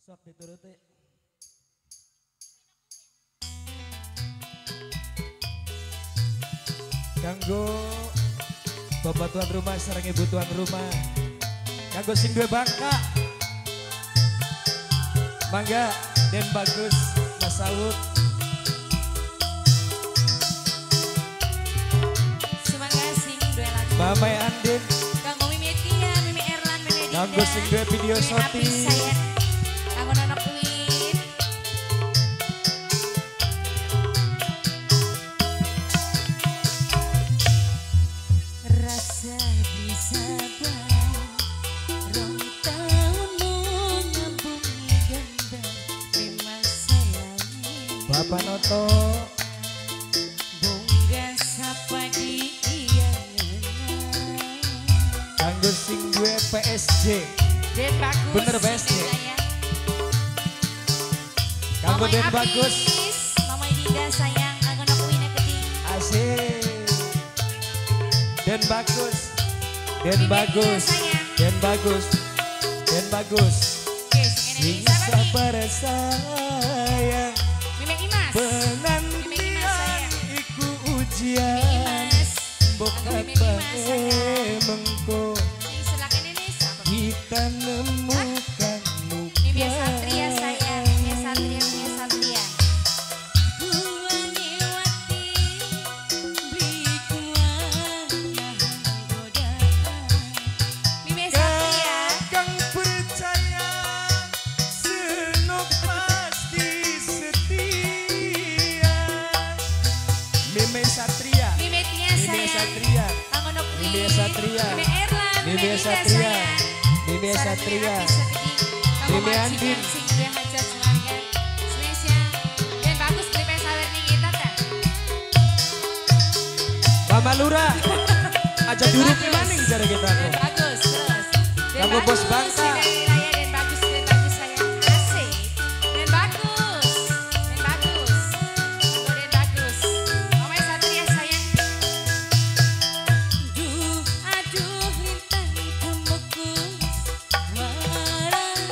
Sok dituruti. Kanggo bapak tuan rumah sareng ibu tuan rumah. Kanggo sing duwe bangka. Mangga Den Bagus Mas Saud. Semoga sing duwe lagu. Mama Andin. Kanggo Mimi Tia, Mimi Erlan, Mimi Dinda. Kanggo sing duwe video shooting. Kanggo Nonok Win. Rasa bisa rong taun nyambungi gambar memang sayangi. Bapak Noto. Bunga sapa di Kanggo sing duwe PSG. Den Bagus. Bener, PSG. Kanggo Den Bagus. Mama Dinda sayang, kanggo Nonok Win Keding. Asik. Den Bagus. Den Mimi Bagus. Tia, sayang. Den Bagus. Den Bagus. Oke, sing Sing ini sabar nih. sabar sayang. Mimi Imas. Penantian iku ujian. Mimi Imas. Bokat Mimi Imas, bae sayang. mengko Sing sebelah ini siapa? kita nemukan Mimi luka. Satria sayang, Mimi Satria, Mimi Satria. Mimi Satria. Kakang percaya senok pasti setia. Mimi Satria. Mimi Tia Mimi sayang. Satria. Kanggo Nonok Win. Mimi Satria. Mimi Erlan, Mimi Dinda Satria. sayang. Mimi Sarang Satria. Apis Keding. Kanggo Mimi majikan Andin. sing duwe hajat keluarga. Spesial. Den Bagus beli sawer ning kita ta. Mama Lurah. Aja duruk maning jare kita Den kok. Bagus terus. Den Kanggo Bos Bagus, Bangsa. Wilayah Den Bagus sayang. Asik. Den Bagus. Den Bagus. Kanggo Den Bagus. Mama Satria sayang. Aduh lintang temekus. Warang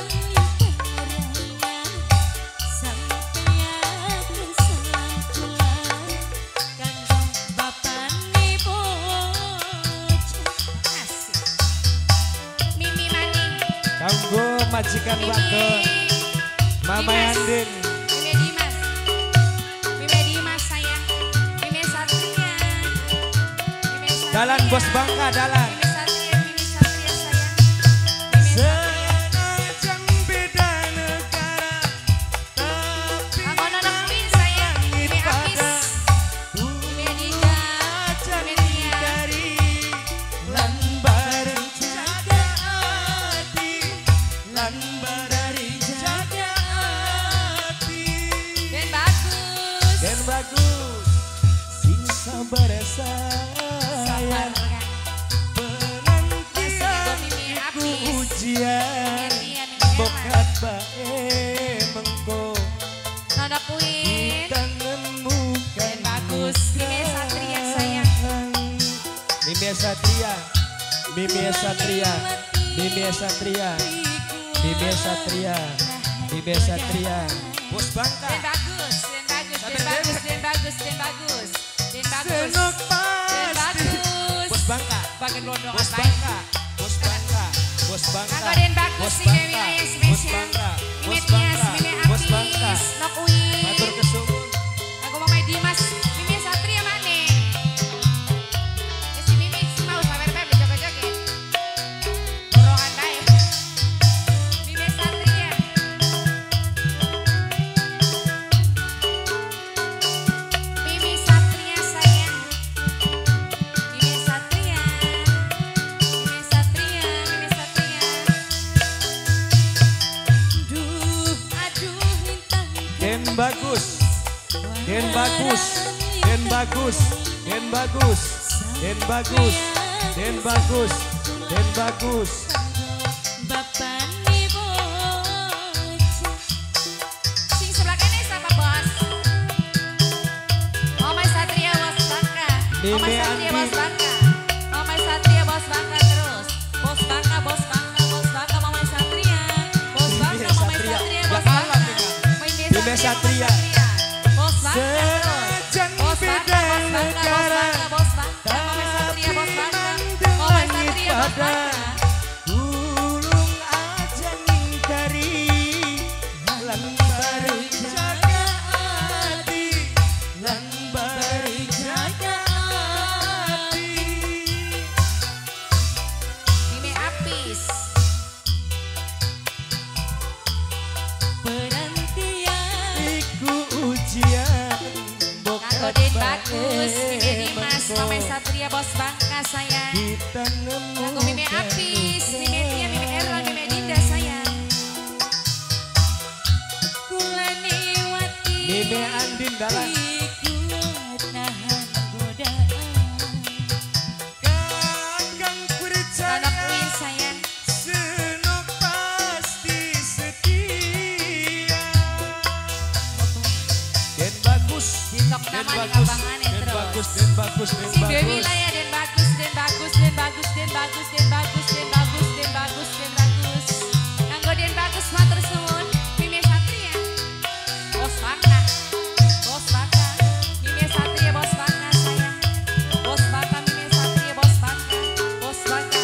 sampai aku salah. Kanggo bapane bocah. Asik. Mimi Maning. Kanggo majikan wadon. Mama Dimas. Andin. Mimi Dimas. Mimi Dimas sayang. Mimi Satria. Mimi Satria. Dalan Bos Bangka dalan. Mimi Satria, Mimi Satria sayang. Mimi Satria. Senajan beda negara tapi Kanggo Nonok Win sayang. Mimi Apis. Mimi Dinda. Mimi Tia. dari lan bareng jaga hati lan bareng jaga hati. Den Bagus. Den Bagus sing sabar Sabar sayang kan. penantian Mimi iku Apis. ujian Mimi Tia, Mimi Erlan. bokat bae mengko Nonok Win. kita nemukan Den Bagus. Mimi Satria sayang. Mimi Satria, Mimi Satria, Mimi Satria, Mimi Satria, Mimi Satria. Bos Bangka. Den Bagus, Den Bagus, Den Bagus, Den Bagus, Den Bagus, Den Bagus. Senok Den pasti. Bagus. Bos Bangka. Bagian lodong Bos apa? Bangka. Bos Bangka. Bos Bangka. Kanggo Den Bagus Bos sing dari Bangka. wilayah Bos spesial. Bangka. Mimi Bos Tias, Bangka. Mimi Bos Bangka. Apis, Nok Win. Matur kesuwun. Kanggo Mama Dimas, Mimi Satria mana? Ya si Mimi si mau sawer-sawer joget-joget. Dorongan bae. Mimi Satria. Mimi Satria sayang. Mimi Satria. Mimi Satria, Mimi Satria. Aduh lintang. Den Bagus. Den Bagus. Den Bagus. Den Bagus. Den Bagus. Den Bagus. Den Bagus. Bapane bocah. Sing sebelah kene siapa bos? Mama Satria bos Bangka. Mama Mimi Satria Andi. bos Bangka. Mama Satria bos Bangka terus. Bos Bangka, bos Bangka, bos Bangka, Mama Satria. Bos Bangka, Mama Satria. Satria, Mimi Satria. Bos bangga. Senajan Bos beda bangga, negara, bos bangga, Mimi Satria, bos bangga. Mimi Satria, bos bangga. Ulung aja ngingkari lan bareng jaga hati, lan bareng jaga hati. Mimi Apis. Penantian Iku ujian Kanggo Den Bagus, Mimi Dimas, Mami Satria, bos bangga sayang. kita nemu. Kanggo Mimi Apis, Mimi Tia, Mimi Erlan, Mimi Dinda sayang. kula niwati Mimi Andin dalam. kuat nahan godaan Kakang Tanok percaya Win sayang. senok pasti setia. Den bagus, Ditok Den nama di bagus, abangane Den terus. bagus, Den bagus, Den Si Dewi bagus. lah ya Den bagus, Den bagus, Den bagus, Den bagus, Den bagus, Den bagus, Den bagus, Den bagus. Kanggo Den bagus matur suwun, Mimi Satria. Bos bangga, bos bangga, Mimi Satria, bos bangga sayang. Bos bangga, Mimi Satria, bos bangga, bos bangga.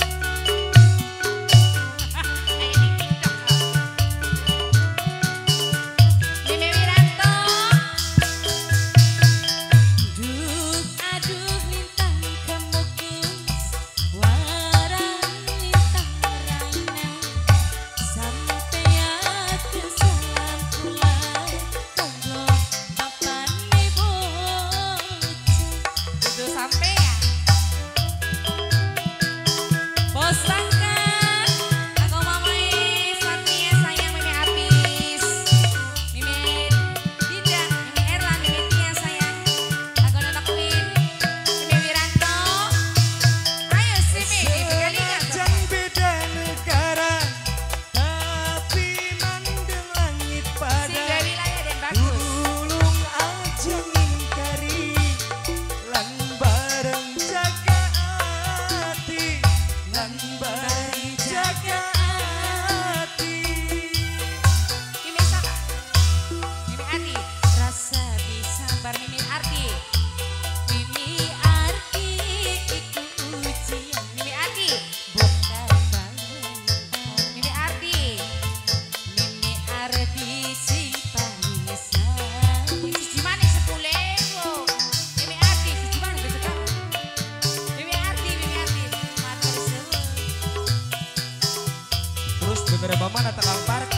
Kayak di TikTok lah. Mimi Wiranto. Duh aduh lintang kemukus warang lintang rana sampai aku salam kula kanggo papan bocah Itu sampai ya. Bos bangga, aku mamai Satria sayang Mimi Apis, Mimi Dinda, Mimi Erlan, Mimi Tia sayang. Aku Nonok Win, Mimi Wiranto. Ayo si Mimi, dibekalikan Senajan beda negara, tapi mandeng langit si pada. Dewi lah ya Den bagus. Ulung aja ngingkari lan bareng jaga hati, lan bareng jaga hati. Mimi Saka, Mimi Ati, rasa bisa Bar Mimi Arti, Mimi arti iku ujian Mimi Ati, bukan kalian Mimi Arti. Mimi arti si paling sayang Siji manis 10.000. Mimi Arti, siji manis besok kapan? Mimi Arti, matur suwun Terus bener mama datang park